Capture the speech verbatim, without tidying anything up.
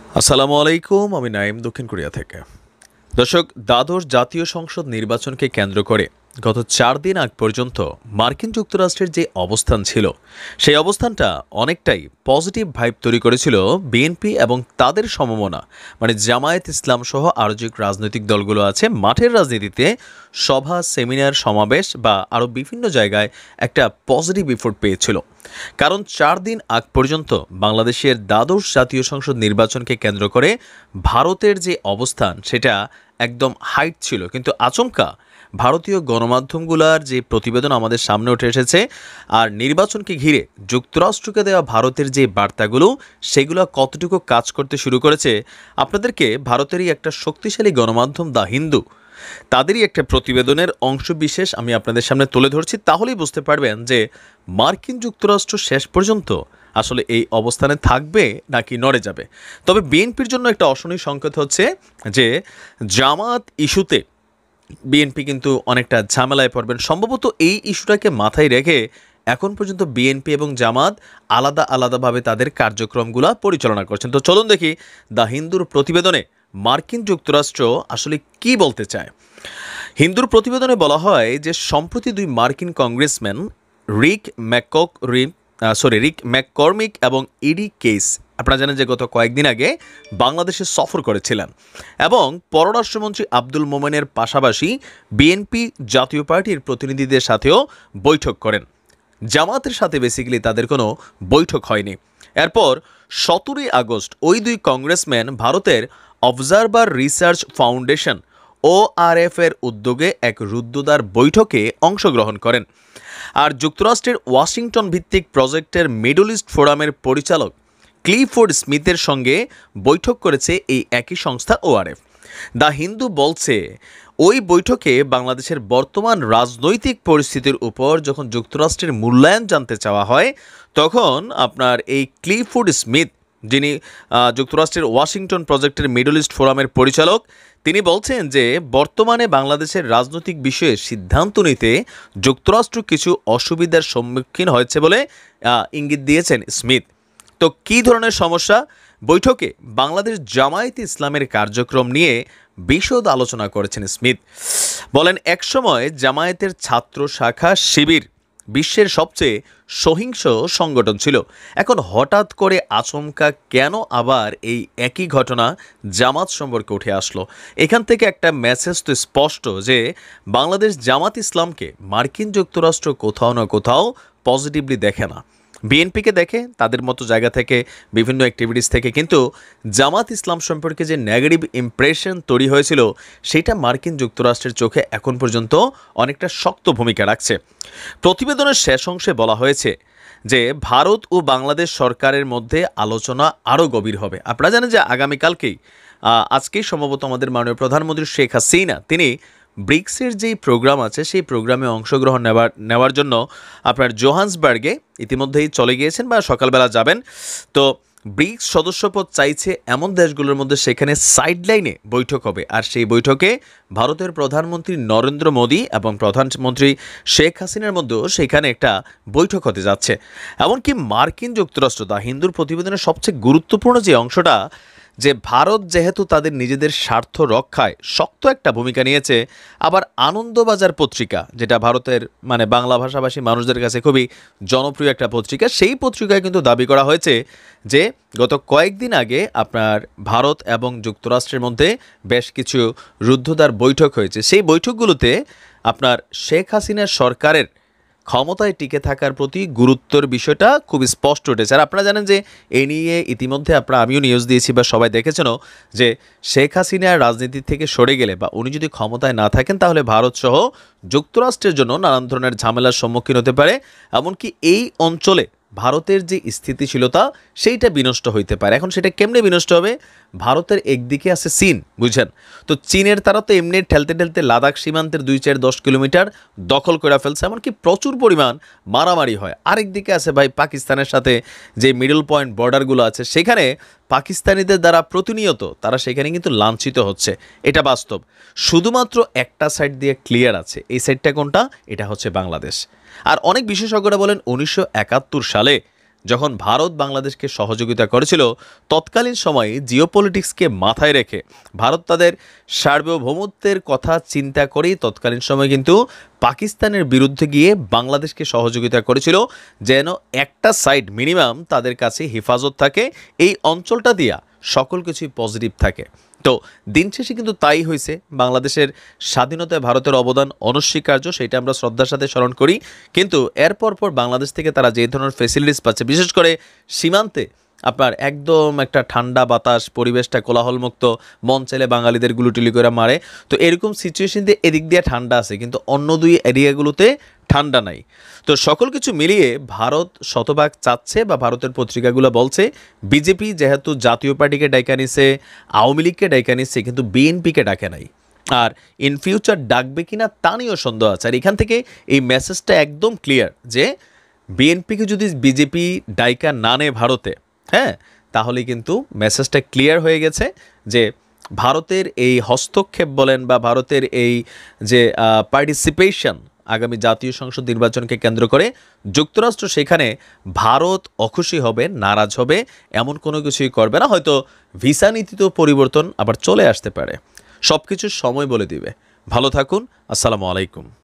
আসসালামু আলাইকুম, আমি নাইম দক্ষিণ কোরিয়া থেকে। দর্শক, দ্বাদশ জাতীয় সংসদ নির্বাচনকে কেন্দ্র করে গত চার দিন আগ পর্যন্ত মার্কিন যুক্তরাষ্ট্রের যে অবস্থান ছিল, সেই অবস্থানটা অনেকটাই পজিটিভ ভাইব তৈরি করেছিল বিএনপি এবং তাদের সমমনা মানে জামায়াত ইসলাম সহ আরও যে রাজনৈতিক দলগুলো আছে। মাঠের রাজনীতিতে সভা, সেমিনার, সমাবেশ বা আরও বিভিন্ন জায়গায় একটা পজিটিভ ইফোর্ট পেয়েছিল। কারণ চার দিন আগ পর্যন্ত বাংলাদেশের দ্বাদশ জাতীয় সংসদ নির্বাচনকে কেন্দ্র করে ভারতের যে অবস্থান সেটা একদম হাইট ছিল, কিন্তু আচমকা ভারতীয় গণমাধ্যমগুলোর যে প্রতিবেদন আমাদের সামনে উঠে এসেছে আর নির্বাচনকে ঘিরে যুক্তরাষ্ট্রকে দেওয়া ভারতের যে বার্তাগুলো সেগুলো কতটুকু কাজ করতে শুরু করেছে, আপনাদেরকে ভারতেরই একটা শক্তিশালী গণমাধ্যম দ্য হিন্দু তাদেরই একটা প্রতিবেদনের অংশবিশেষ আমি আপনাদের সামনে তুলে ধরছি। তাহলেই বুঝতে পারবেন যে মার্কিন যুক্তরাষ্ট্র শেষ পর্যন্ত আসলে এই অবস্থানে থাকবে নাকি নড়ে যাবে। তবে বিএনপির জন্য একটা অশনি সংকেত হচ্ছে যে জামাত ইস্যুতে বিএনপি কিন্তু অনেকটা ঝামেলায় পড়বেন। সম্ভবত এই ইস্যুটাকে মাথায় রেখে এখন পর্যন্ত বিএনপি এবং জামাত আলাদা আলাদাভাবে তাদের কার্যক্রমগুলো পরিচালনা করছেন। তো চলুন দেখি দ্য হিন্দুর প্রতিবেদনে মার্কিন যুক্তরাষ্ট্র আসলে কি বলতে চায়। হিন্দুর প্রতিবেদনে বলা হয় যে সম্প্রতি দুই মার্কিন কংগ্রেসম্যান রিক ম্যাকক রিক সরি রিক ম্যাককর্মিক এবং ইডি কেস, আপনারা জানেন যে গত কয়েকদিন আগে বাংলাদেশে সফর করেছিলেন এবং পররাষ্ট্রমন্ত্রী আব্দুল মোমেনের পাশাপাশি বিএনপি জাতীয় পার্টির প্রতিনিধিদের সাথেও বৈঠক করেন। জামাতের সাথে বেসিক্যালি তাদের কোনো বৈঠক হয়নি। এরপর সতেরোই আগস্ট ওই দুই কংগ্রেসম্যান ভারতের Observer Research Foundation O R F এর উদ্যোগে এক রুদ্ধদ্বার বৈঠকে অংশগ্রহণ করেন। আর যুক্তরাষ্ট্রের ওয়াশিংটন ভিত্তিক প্রজেক্টের মিডল ইস্ট ফোরামের পরিচালক ক্লিফোর্ড স্মিথের সঙ্গে বৈঠক করেছে এই একই সংস্থা O R F. The Hindu বলছে ওই বৈঠকে বাংলাদেশের বর্তমান রাজনৈতিক পরিস্থিতির উপর যখন যুক্তরাষ্ট্রের মূল্যায়ন জানতে চাওয়া হয়, তখন আপনার এই ক্লিফোর্ড স্মিথ, যিনি যুক্তরাষ্ট্রের ওয়াশিংটন প্রজেক্টের মিডল ইস্ট ফোরামের পরিচালক, তিনি বলছেন যে বর্তমানে বাংলাদেশের রাজনৈতিক বিষয়ে সিদ্ধান্ত নিতে যুক্তরাষ্ট্র কিছু অসুবিধার সম্মুখীন হয়েছে বলে ইঙ্গিত দিয়েছেন স্মিথ। তো কী ধরনের সমস্যা? বৈঠকে বাংলাদেশ জামায়াত ইসলামের কার্যক্রম নিয়ে বিশদ আলোচনা করেছেন স্মিথ। বলেন, একসময় জামায়াতের ছাত্র শাখা শিবির বিশ্বের সবচেয়ে সহিংস সংগঠন ছিল। এখন হঠাৎ করে আচমকা কেন আবার এই একই ঘটনা জামাত সম্পর্কে উঠে আসলো? এখান থেকে একটা মেসেজ তো স্পষ্ট যে বাংলাদেশ জামাত ইসলামকে মার্কিন যুক্তরাষ্ট্র কোথাও না কোথাও পজিটিভলি দেখে না। বিএনপিকে দেখে তাদের মতো জায়গা থেকে, বিভিন্ন অ্যাক্টিভিটিস থেকে, কিন্তু জামাত ইসলাম সম্পর্কে যে নেগেটিভ ইমপ্রেশন তৈরি হয়েছিল সেটা মার্কিন যুক্তরাষ্ট্রের চোখে এখন পর্যন্ত অনেকটা শক্ত ভূমিকা রাখছে। প্রতিবেদনের শেষ অংশে বলা হয়েছে যে ভারত ও বাংলাদেশ সরকারের মধ্যে আলোচনা আরও গভীর হবে। আপনারা জানেন যে আগামীকালকেই আজকেই সম্ভবত আমাদের মাননীয় প্রধানমন্ত্রী শেখ হাসিনা তিনি ব্রিক্সের যেই প্রোগ্রাম আছে সেই প্রোগ্রামে অংশগ্রহণ নেওয়ার নেওয়ার জন্য আপনার জোহান্সবার্গে ইতিমধ্যেই চলে গিয়েছেন বা সকালবেলা যাবেন। তো ব্রিক্স সদস্যপদ চাইছে এমন দেশগুলোর মধ্যে সেখানে সাইডলাইনে বৈঠক হবে, আর সেই বৈঠকে ভারতের প্রধানমন্ত্রী নরেন্দ্র মোদী এবং প্রধানমন্ত্রী শেখ হাসিনার মধ্যেও সেখানে একটা বৈঠক হতে যাচ্ছে। এমনকি মার্কিন যুক্তরাষ্ট্র দ্য হিন্দুর প্রতিবেদনের সবচেয়ে গুরুত্বপূর্ণ যে অংশটা, যে ভারত যেহেতু তাদের নিজেদের স্বার্থ রক্ষায় শক্ত একটা ভূমিকা নিয়েছে, আবার আনন্দবাজার পত্রিকা, যেটা ভারতের মানে বাংলা ভাষাভাষী মানুষদের কাছে খুবই জনপ্রিয় একটা পত্রিকা, সেই পত্রিকায় কিন্তু দাবি করা হয়েছে যে গত কয়েকদিন আগে আপনার ভারত এবং যুক্তরাষ্ট্রের মধ্যে বেশ কিছু রুদ্ধদ্বার বৈঠক হয়েছে। সেই বৈঠকগুলোতে আপনার শেখ হাসিনার সরকারের ক্ষমতায় টিকে থাকার প্রতি গুরুত্বের বিষয়টা খুব স্পষ্ট উঠেছে। আর আপনারা জানেন যে এ নিয়ে ইতিমধ্যে আপনারা আমিও নিউজ দিয়েছি বা সবাই দেখেছেনও যে শেখ হাসিনার রাজনীতি থেকে সরে গেলে বা উনি যদি ক্ষমতায় না থাকেন তাহলে ভারত সহ যুক্তরাষ্ট্রের জন্য নানান ধরনের ঝামেলার সম্মুখীন হতে পারে। এমনকি এই অঞ্চলে ভারতের যে স্থিতিশীলতা সেইটা বিনষ্ট হইতে পারে। এখন সেটা কেমনে বিনষ্ট হবে? ভারতের একদিকে আছে চীন, বুঝছেন তো, চীনের তারা তো এমনি ঠেলতে ঠেলতে লাদাখ সীমান্তের দুই চার দশ কিলোমিটার দখল করে ফেলছে, এমনকি প্রচুর পরিমাণ মারামারি হয়। আরেকদিকে আছে ভাই পাকিস্তানের সাথে যে মিডল পয়েন্ট বর্ডারগুলো আছে, সেখানে পাকিস্তানিদের দ্বারা প্রতিনিয়ত তারা সেখানে কিন্তু লাঞ্ছিত হচ্ছে, এটা বাস্তব। শুধুমাত্র একটা সাইড দিয়ে ক্লিয়ার আছে, এই সাইডটা কোনটা? এটা হচ্ছে বাংলাদেশ। আর অনেক বিশেষজ্ঞরা বলেন উনিশশো একাত্তর সালে যখন ভারত বাংলাদেশকে সহযোগিতা করেছিল তৎকালীন সময়ে জিওপলিটিক্সকে মাথায় রেখে ভারত তাদের সার্বভৌমত্বের কথা চিন্তা করেই তৎকালীন সময়ে কিন্তু পাকিস্তানের বিরুদ্ধে গিয়ে বাংলাদেশকে সহযোগিতা করেছিল যেন একটা সাইড মিনিমাম তাদের কাছে হেফাজত থাকে, এই অঞ্চলটা দিয়া সকল কিছুই পজিটিভ থাকে। তো দিন শেষে কিন্তু তাই হয়েছে। বাংলাদেশের স্বাধীনতায় ভারতের অবদান অনস্বীকার্য, সেটা আমরা শ্রদ্ধার সাথে স্মরণ করি। কিন্তু এরপর পর বাংলাদেশ থেকে তারা যে ধরনের ফেসিলিটিস পাচ্ছে, বিশেষ করে সীমান্তে আপনার একদম একটা ঠান্ডা বাতাস, পরিবেশটা কোলাহলমুক্ত, মন চাইলে বাঙালিদের গুলুটুলি করে মারে। তো এরকম সিচুয়েশন দিয়ে এদিক দিয়ে ঠান্ডা আছে, কিন্তু অন্য দুই এরিয়াগুলোতে ঠান্ডা নাই। তো সকল কিছু মিলিয়ে ভারত শতভাগ চাচ্ছে বা ভারতের পত্রিকাগুলো বলছে বিজেপি যেহেতু জাতীয় পার্টিকে ডাইকা নিছে, আওয়ামী লীগকে ডাইকা নিচ্ছে, কিন্তু বিএনপিকে ডাকে নাই। আর ইন ফিউচার ডাকবে কিনা তা নিয়েও সন্দেহ আছে। আর এখান থেকে এই মেসেজটা একদম ক্লিয়ার যে বিএনপিকে যদি বিজেপি ডাইকা না নেয় ভারতে, হ্যাঁ, তাহলে কিন্তু মেসেজটা ক্লিয়ার হয়ে গেছে যে ভারতের এই হস্তক্ষেপ বলেন বা ভারতের এই যে পার্টিসিপেশন আগামী জাতীয় সংসদ নির্বাচনকে কেন্দ্র করে যুক্তরাষ্ট্র সেখানে ভারত অখুশি হবে, নারাজ হবে, এমন কোনো কিছুই করবে না। হয়তো ভিসা নীতিতেও পরিবর্তন আবার চলে আসতে পারে। সব কিছুর সময় বলে দিবে। ভালো থাকুন। আসসালামু আলাইকুম।